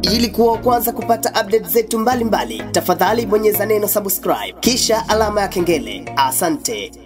Ili kuwa wa kwanza kupata update zetu mbalimbali, tafadhali bonyeza neno subscribe kisha alama ya kengele. Asante.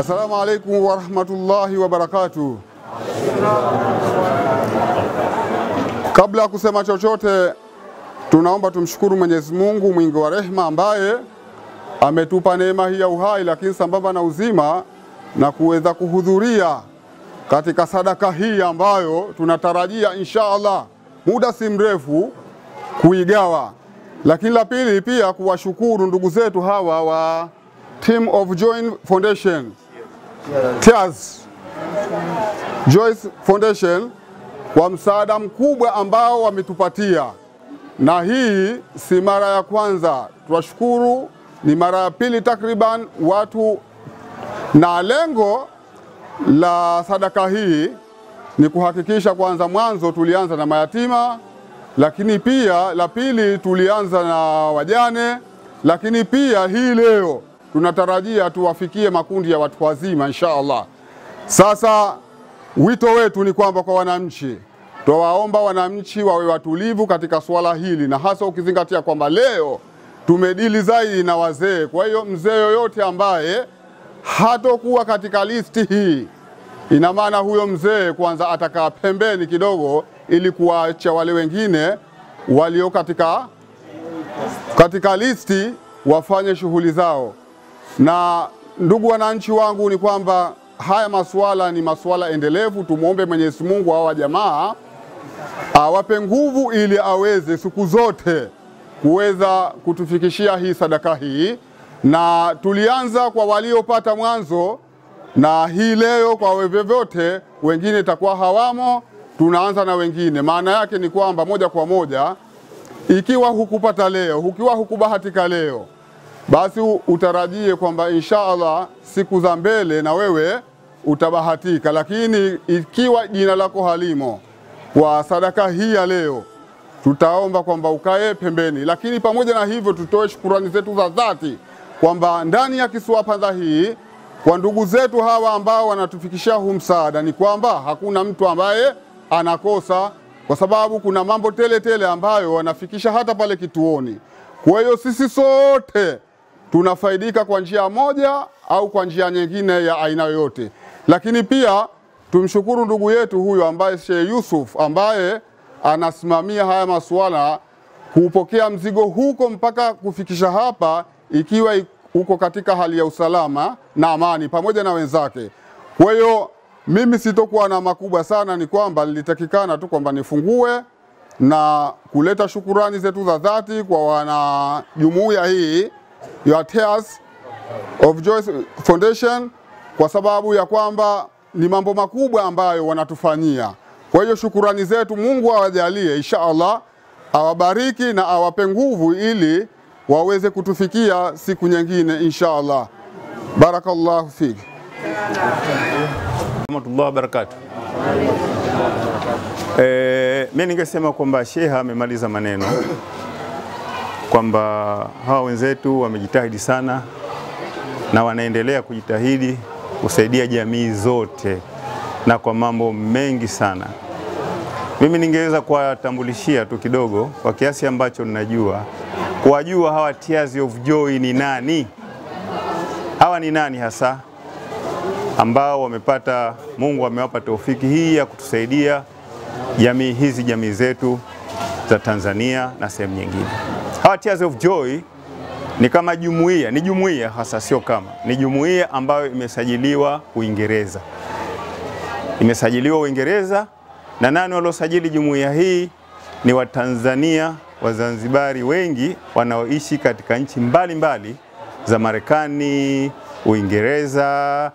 Assalamu alaikum wa rahmatullahi wa barakatuh. Kabla ya kusema chochote, tunaomba tumshukuru Mwenyezi Mungu mwingi wa rehema ambaye ametupa neema hii ya uhai, lakini sambamba na uzima, na kuweza kuhudhuria katika sadaka hii ambayo tunatarajia inshallah muda si mrefu kuigawa. Lakini la pili pia kuwashukuru ndugu zetu hawa wa Team of Joy Foundation, Tears Joyce Foundation, kwa msaada mkubwa ambao wametupatia, na hii si mara ya kwanza. Tunashukuru, ni mara ya pili takriban watu, na lengo la sadaka hii ni kuhakikisha kwanza, mwanzo tulianza na mayatima, lakini pia la pili tulianza na wajane, lakini pia hii leo tunatarajia tuwafikie makundi ya watu wazima inshallah. Sasa wito wetu ni kwamba kwa wananchi, tuwaomba wananchi wawe watulivu katika swala hili, na hasa ukizingatia kwamba leo tumedili zaidi na wazee. Kwa hiyo mzee yoyote ambaye hatokuwa katika listi hii, ina maana huyo mzee kwanza atakaa pembeni kidogo, ili kuacha wale wengine walio katika listi wafanye shughuli zao. Na ndugu wananchi wangu, ni kwamba haya masuala ni masuala endelevu. Tumuombe Mwenyezi Mungu hawa jamaa awape nguvu ili aweze siku zote kuweza kutufikishia hii sadaka hii. Na tulianza kwa waliopata mwanzo, na hii leo kwa vyovyote wengine itakuwa hawamo, tunaanza na wengine. Maana yake ni kwamba moja kwa moja, ikiwa hukupata leo, ukiwa hukubahatika leo, basi utarajie kwamba inshallah siku za mbele na wewe utabahatika. Lakini ikiwa jina lako halimo kwa sadaka hii ya leo, tutaomba kwamba ukae pembeni. Lakini pamoja na hivyo, tutoe shukrani zetu za dhati kwamba ndani ya kisiwa Pandha hii, kwa ndugu zetu hawa ambao wanatufikishia huu msaada, ni kwamba hakuna mtu ambaye anakosa, kwa sababu kuna mambo tele ambayo wanafikisha hata pale kituoni. Kwa hiyo sisi sote tunafaidika kwa njia moja au kwa njia nyingine ya aina yoyote. Lakini pia tumshukuru ndugu yetu huyo ambaye Sheikh Yusuf, ambaye anasimamia haya masuala, kupokea mzigo huko mpaka kufikisha hapa, ikiwa uko katika hali ya usalama na amani pamoja na wenzake. Kwa hiyo mimi sitokuwa na makubwa sana, ni kwamba nilitakikana tu kwamba nifungue na kuleta shukurani zetu za dhati kwa wana jumuiya hii ya Tears of Joy Foundation, kwa sababu ya kwamba ni mambo makubwa ambayo wanatufanyia. Kwa hiyo shukurani zetu, Mungu awajalie inshallah, awabariki na awape nguvu ili waweze kutufikia siku nyingine inshallah. Barakallahu fiki. Warahmatullahi wabarakatuh. Mimi ningesema kwamba Sheikh amemaliza maneno, kwamba hawa wenzetu wamejitahidi sana na wanaendelea kujitahidi kusaidia jamii zote na kwa mambo mengi sana. Mimi ningeweza kuwatambulishia tu kidogo kwa kiasi ambacho ninajua, kuwajua hawa Tears of Joy ni nani. Hawa ni nani hasa ambao wamepata, Mungu amewapa taufiki hii ya kutusaidia jamii hizi, jamii zetu za Tanzania na sehemu nyingine. Hawa Tears of Joy ni kama jumuiya, ni jumuiya hasa, sio kama, ni jumuiya ambayo imesajiliwa Uingereza. Imesajiliwa Uingereza, na nani waliosajili jumuiya hii? Ni Watanzania, Wazanzibari wengi wanaoishi katika nchi mbalimbali za Marekani, Uingereza,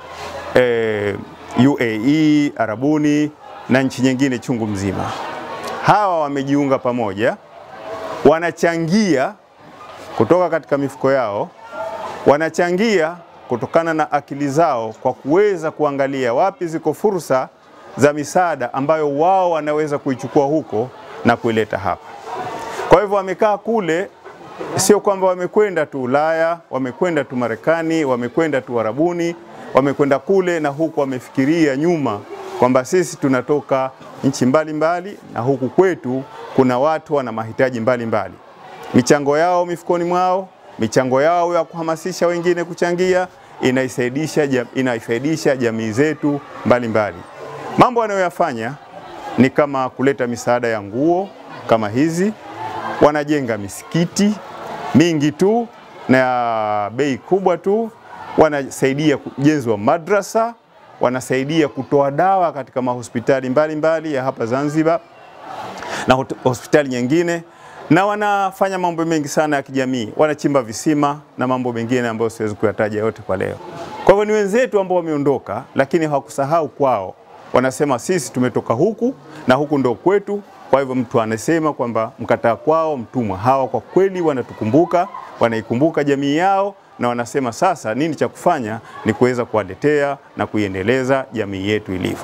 UAE, Arabuni na nchi nyingine chungu mzima. Hawa wamejiunga pamoja, wanachangia kutoka katika mifuko yao, wanachangia kutokana na akili zao, kwa kuweza kuangalia wapi ziko fursa za misaada ambayo wao wanaweza kuichukua huko na kuileta hapa. Kwa hivyo wamekaa kule, sio kwamba wamekwenda tu Ulaya, wamekwenda tu Marekani, wamekwenda tu Arabuni, wamekwenda kule na huku wamefikiria nyuma kwamba sisi tunatoka nchi mbalimbali na huku kwetu kuna watu wana mahitaji mbalimbali. Michango yao mifukoni mwao, michango yao ya kuhamasisha wengine kuchangia, inaifaidisha jamii zetu mbalimbali. Mambo anayoyafanya ni kama kuleta misaada ya nguo kama hizi, wanajenga misikiti mingi tu na bei kubwa tu, wanasaidia ujenzi wa madrasa, wanasaidia kutoa dawa katika mahospitali mbalimbali ya hapa Zanzibar na hospitali nyingine, na wanafanya mambo mengi sana ya kijamii, wanachimba visima na mambo mengine ambayo siwezi kuyataja yote kwa leo. Kwa hivyo ni wenzetu ambao wameondoka, lakini hawakusahau kwao. Wanasema sisi tumetoka huku na huku ndo kwetu. Kwa hivyo mtu anasema kwamba mkataa kwao mtumwa. Hawa kwa kweli wanatukumbuka, wanaikumbuka jamii yao, na wanasema sasa nini cha kufanya ni kuweza kuwaletea na kuiendeleza jamii yetu ilivyo.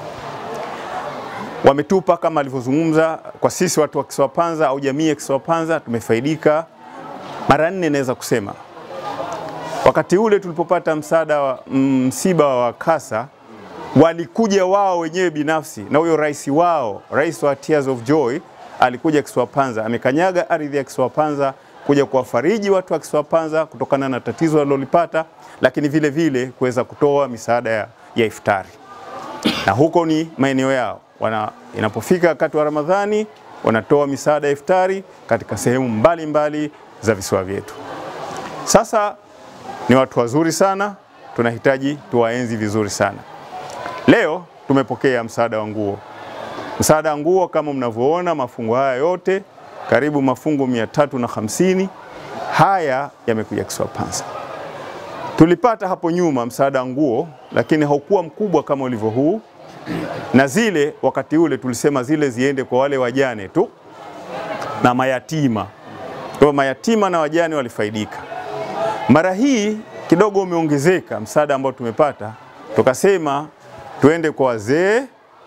Wametupa kama alivyozungumza, kwa sisi watu wa Kisiwapanza au jamii ya Kisiwapanza tumefaidika mara 4 naweza kusema. Wakati ule tulipopata msaada wa msiba wa Kasa, walikuja wao wenyewe binafsi, na huyo rais wao, rais wa Tears of Joy, alikuja Kisiwapanza, amekanyaga ardhi ya Kisiwapanza kuja kuwafariji watu wa Kisiwapanza kutokana na tatizo walilolipata, lakini vile vile kuweza kutoa misaada ya iftari. Na huko ni maeneo yao. Inapofika wakati wa Ramadhani wanatoa misaada ya iftari katika sehemu mbalimbali za visiwa vyetu. Sasa ni watu wazuri sana, tunahitaji tuwaenzi vizuri sana. Leo tumepokea msaada wa nguo. Msaada wa nguo kama mnavyoona, mafungu haya yote karibu mafungu 350 haya yamekuja Kisiwapanza. Tulipata hapo nyuma msaada wa nguo, lakini haukuwa mkubwa kama ulivyo huu. Na zile wakati ule tulisema zile ziende kwa wale wajane tu na mayatima. Kwa mayatima na wajane walifaidika. Mara hii kidogo umeongezeka msaada ambao tumepata. Tukasema tuende kwa wazee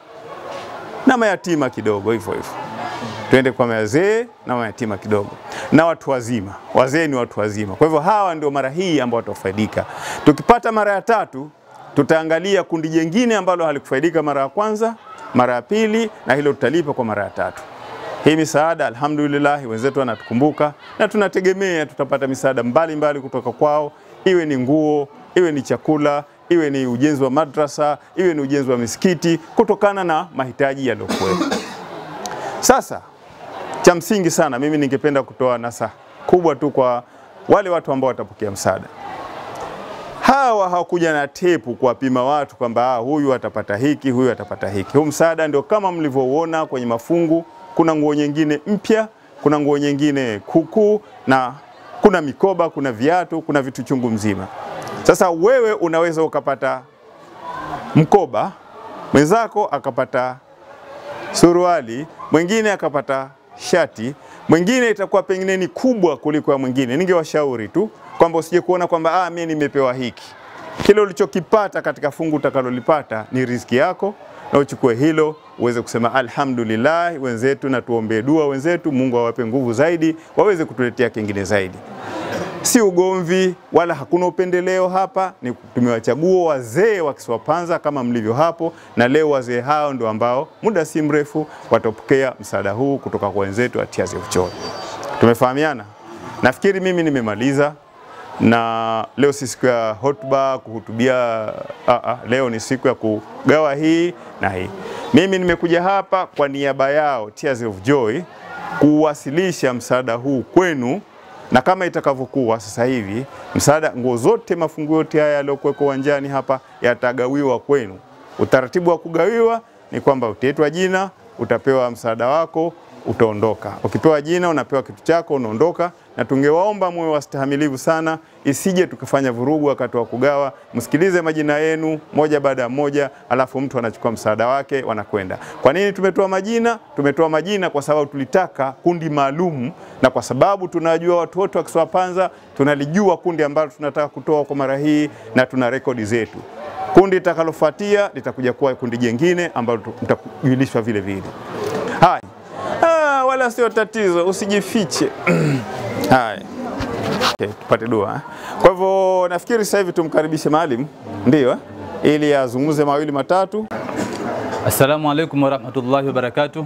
na mayatima kidogo hivyo hivyo. Tuende kwa wazee na mayatima kidogo. Na watu wazima. Wazee ni watu wazima. Kwa hivyo hawa ndio mara hii ambao watafaidika. Tukipata mara ya 3 tutaangalia kundi jingine ambalo halikufaidika mara ya kwanza, mara ya pili, na hilo tutalipa kwa mara ya 3. Hii misaada alhamdulillah wenzetu wanatukumbuka, na tunategemea tutapata misaada mbalimbali kutoka kwao, iwe ni nguo, iwe ni chakula, iwe ni ujenzi wa madrasa, iwe ni ujenzi wa misikiti, kutokana na mahitaji yaliyokuwepo. Sasa cha msingi sana mimi ningependa kutoa nasaha kubwa tu kwa wale watu ambao watapokea msaada. Hawa hawakuja na tepu kuwapima watu kwamba huyu atapata hiki, huyu atapata hiki. Huu msaada ndio kama mlivyoona kwenye mafungu, kuna nguo nyingine mpya, kuna nguo nyingine kuku, na kuna mikoba, kuna viatu, kuna vitu chungu mzima. Sasa wewe unaweza ukapata mkoba, mwenzako akapata suruali, mwingine akapata shati, mwingine itakuwa pengine ni kubwa kuliko ya mwingine. Ningewashauri tu kwamba usije kuona kwamba mimi nimepewa hiki. Kile ulichokipata katika fungu utakalolipata ni riziki yako, na uchukue hilo uweze kusema alhamdulillah wenzetu, na tuombee dua wenzetu, Mungu awape nguvu zaidi waweze kutuletea kingine zaidi. Si ugomvi wala hakuna upendeleo hapa, ni tumewachagua wazee wa Kisiwapanza kama mlivyo hapo, na leo wazee hao ndio ambao muda si mrefu watapokea msaada huu kutoka kwa wenzetu wa Tears of Joy. Tumefahamiana? Nafikiri mimi nimemaliza, na leo si siku ya hotuba kuhutubia, leo ni siku ya kugawa hii na hii. Mimi nimekuja hapa kwa niaba yao Tears of Joy kuwasilisha msaada huu kwenu, na kama itakavyokuwa sasa hivi msaada, nguo zote, mafungu yote haya yaliyokuwa uwanjani hapa yatagawiwa kwenu. Utaratibu wa kugawiwa ni kwamba utaitwa jina, utapewa msaada wako, utaondoka. Ukipewa jina unapewa kitu chako, unaondoka. Na tungewaomba muwe wastahamilivu sana, isije tukafanya vurugu wakati wa kugawa. Msikilize majina yenu moja baada ya moja, alafu mtu anachukua msaada wake wanakwenda. Kwa nini tumetoa majina? Tumetoa majina kwa sababu tulitaka kundi maalum, na kwa sababu tunajua watu wote wa Kisiwapanza, tunalijua kundi ambalo tunataka kutoa kwa mara hii, na tuna rekodi zetu. Kundi litakalofuatia litakuja kuwa kundi jingine ambalo mtakujulishwa vile vile. Hai. Wala sio tatizo, usijifiche. Hai. Okay, tupate dua. Kwa hivyo nafikiri sasa hivi tumkaribishe Maalim, ndio, ili azungumze mawili matatu. Assalamu alaikum warahmatullahi wabarakatuh.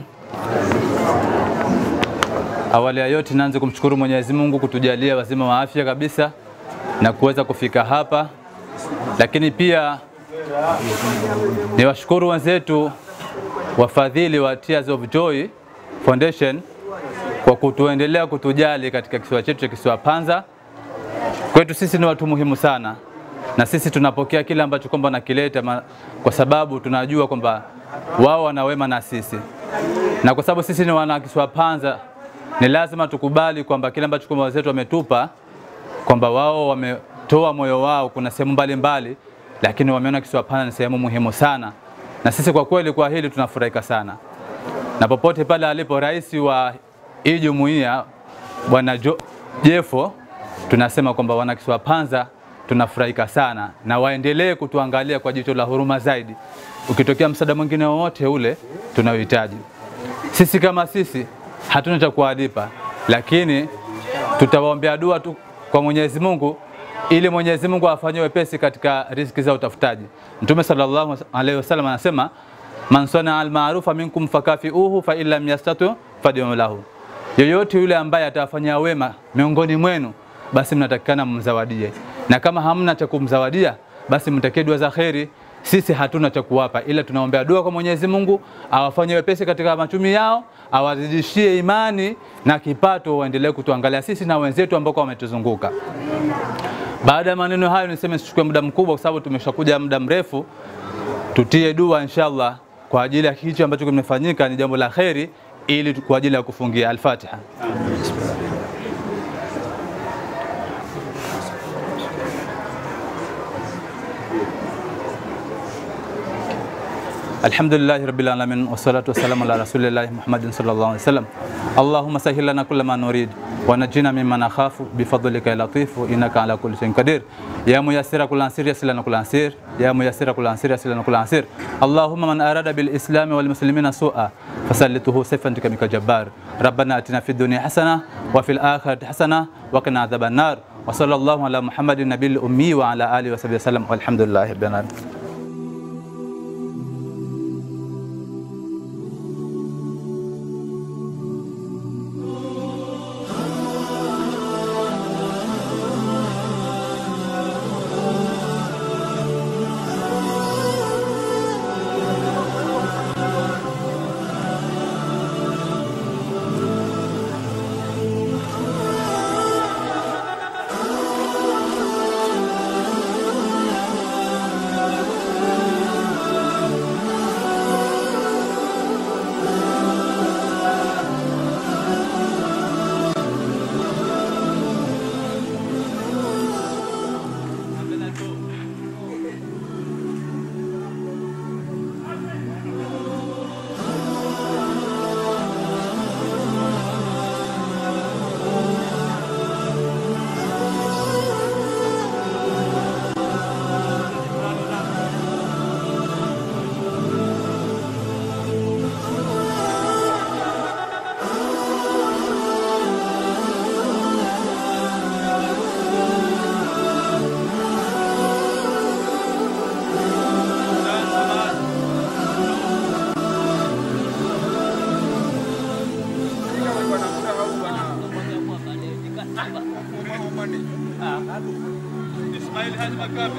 Awali ya yote naanza kumshukuru Mwenyezi Mungu kutujalia wazima wa afya kabisa na kuweza kufika hapa lakini pia ni washukuru wenzetu wafadhili wa Tears of Joy Foundation kwa kutuendelea kutujali katika kisiwa chetu cha Kisiwa Panza. Kwetu sisi ni watu muhimu sana, na sisi tunapokea kile ambacho kwamba nakileta kwa sababu tunajua kwamba wao wana wema na sisi. Na kwa sababu sisi ni wana Kisiwa Panza, ni lazima tukubali kwamba kile ambacho kwamba wenzetu wametupa, kwamba wao wametoa moyo wao kuna sehemu mbalimbali, lakini wameona Kisiwa Panza ni sehemu muhimu sana. Na sisi kwa kweli kwa hili tunafurahika sana. Na popote pale alipo rais wa hii jumuiya Bwana Jeffo, tunasema kwamba wana Kisiwa Panza tunafurahika sana, na waendelee kutuangalia kwa jicho la huruma zaidi. Ukitokea msaada mwingine wowote ule tunaohitaji. Sisi kama sisi hatuna cha kuwalipa, lakini tutawaombea dua tu kwa Mwenyezi Mungu ili Mwenyezi Mungu afanye wepesi katika riziki za utafutaji. Mtume sallallahu alaihi wasallam anasema, man sana al-ma'rufa minkum fakafiuhu fa illam yastatu fad'u lahu. Yoyote yule ambaye atafanya wema miongoni mwenu, basi mnatakikana mzawadie. Na kama hamna cha kumzawadia, basi mtakie dua za kheri. Sisi hatuna cha kuwapa, ila tunaombea dua kwa Mwenyezi Mungu awafanye wepesi katika machumi yao, awazidishie imani na kipato, waendelee kutuangalia sisi na wenzetu ambao wametuzunguka. Baada ya maneno hayo niseme sichukue muda mkubwa kwa sababu tumeshakuja muda mrefu. Tutie dua inshallah kwa ajili ya hicho ambacho kimefanyika, ni jambo la kheri, ili kwa ajili ya kufungia. Al-Fatiha. Alhamdulillahi rabbil alamin, wassalatu wassalamu ala rasulillahi Muhammadin sallallahu alaihi wasallam. Allahumma sahhil lana kulla ma nurid wa najina mimma nakhafu bifadlika ya latifu innaka ala kulli shay'in qadir. Ya muyassira kulli asir yassir lana kulli asir, ya muyassira kulli asir yassir lana kulli asir. Allahumma man arada bil islam wal muslimina su'a fasallituhu sayfan kamika jabbar. Rabbana atina fid dunya hasana wa fil akhirati hasana wa qina adhaban nar. Wa sallallahu ala Muhammadin nabiyil ummi wa ala alihi wa sahbihi wasallam. Walhamdulillahi rabbil alamin. Ismail Haji Makabi.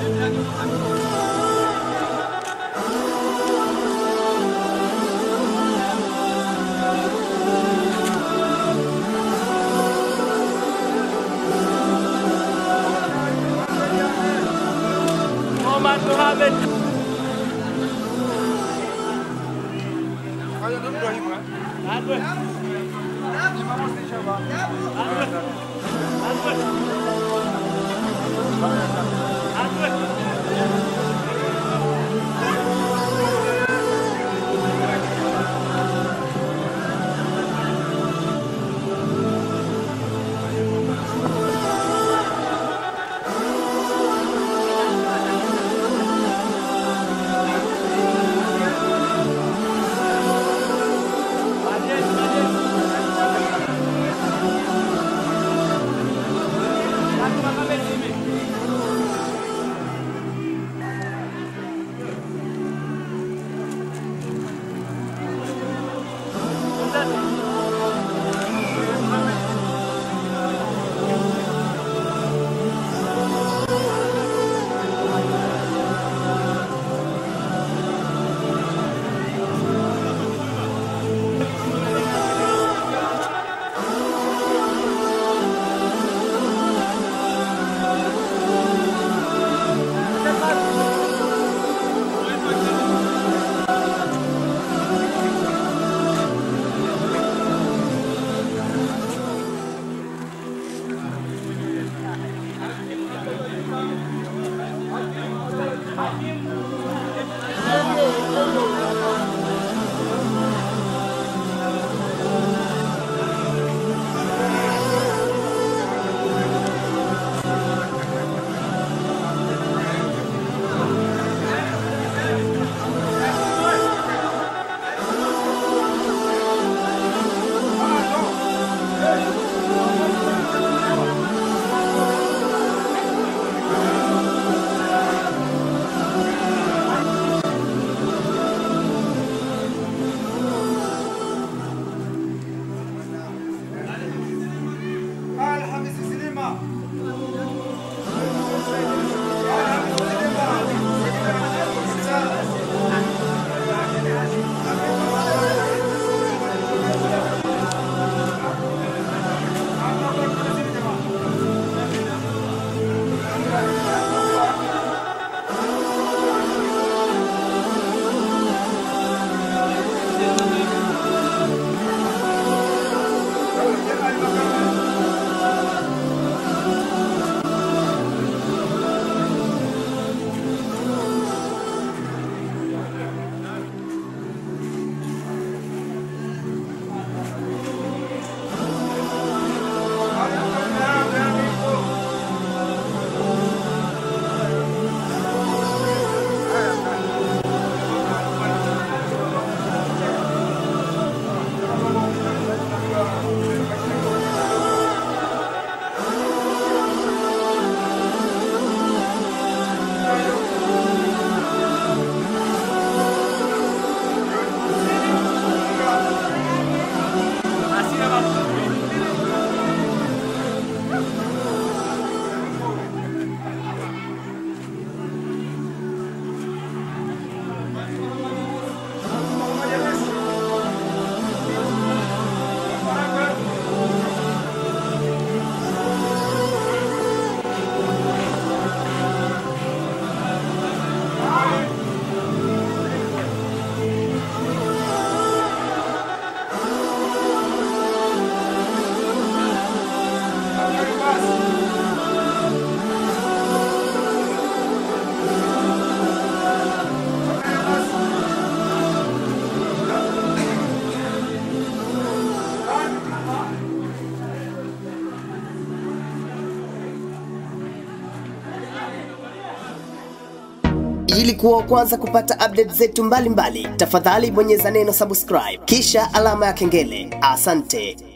Ili kuwa kwanza kupata update zetu mbalimbali, tafadhali bonyeza neno subscribe kisha alama ya kengele. Asante.